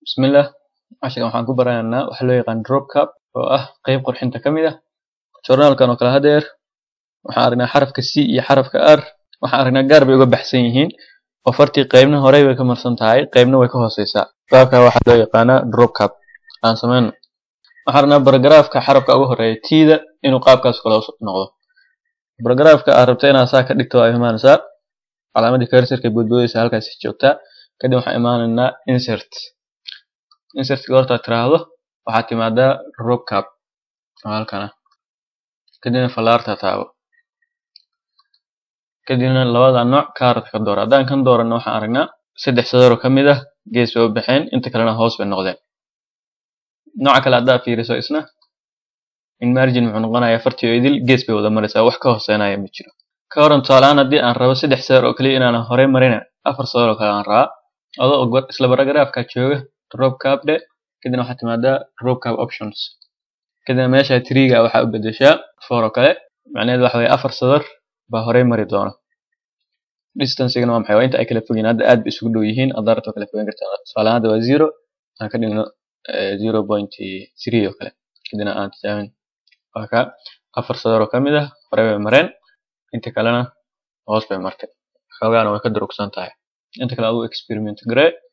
بسم الله عشان waxaan ku baraynaa waxa loo yaqaan drop cap oo ah qayb qurxinta kamid ah journalkan oo kala hadeer waxaan aragnaa xarafka C iyo xarafka R waxaan aragnaa gaar bay uga baxsan yihiin oo fartii qaybna hore way ka marsan tahay qaybna way ka hooseysaa qaabka waxa loo yaqaan drop cap aan sameeyno waxaan aragnaa paragraafka xarafka ugu horeeya T-da inuu qaabkaas kala noqdo paragraafka aad rabto inaad saa ka dhigto ay imaanaysaa calaamadii cursor-ka boodboodaysa halkaas joogta kadib waxaan imaanaynaa insert goorta tiraahdo waxaad timaadaa drop cap halkan kadibna falaarta taabo kadibna labada nooc kaarka door hadaan kan doorano waxaan aragnaa saddex sadar oo kamid ah gees oo baxeen inta kalena hoos bay noqdeen nooca kale hadaa fiiriso isna in margin wuxuu noqonayaa fartii idil gees bay wada maraysaa wax ka hooseynaya ma jiro ka waran tusaalahaan haddii aan rabo saddex sadar oo kaliya inaan hore marin afar sadar oo kale aan rabaa adoo isla paragraafka jooga drop cap de kadibna waxaad timaadaa drop cap options kadibna meesha tree-ga waxaa u bedeshaa 4 oo kale macnaheedu waxa weeye afar sadar baa hore mari doona distance-gana waa maxay waa inta ay kala fogyihiin hadda aad bay isugu dhow yihiin hadda rabto kala fogeyn kartaa tusaale hadda waa 0 aan ka dhigno 0.3 oo kale kadibna aan tijaabin marka afar sadar oo kamid ah hore bay mareen inta kalena hoos bay martay xoogaana way ka durugsan tahay inta kale adigu experiment garee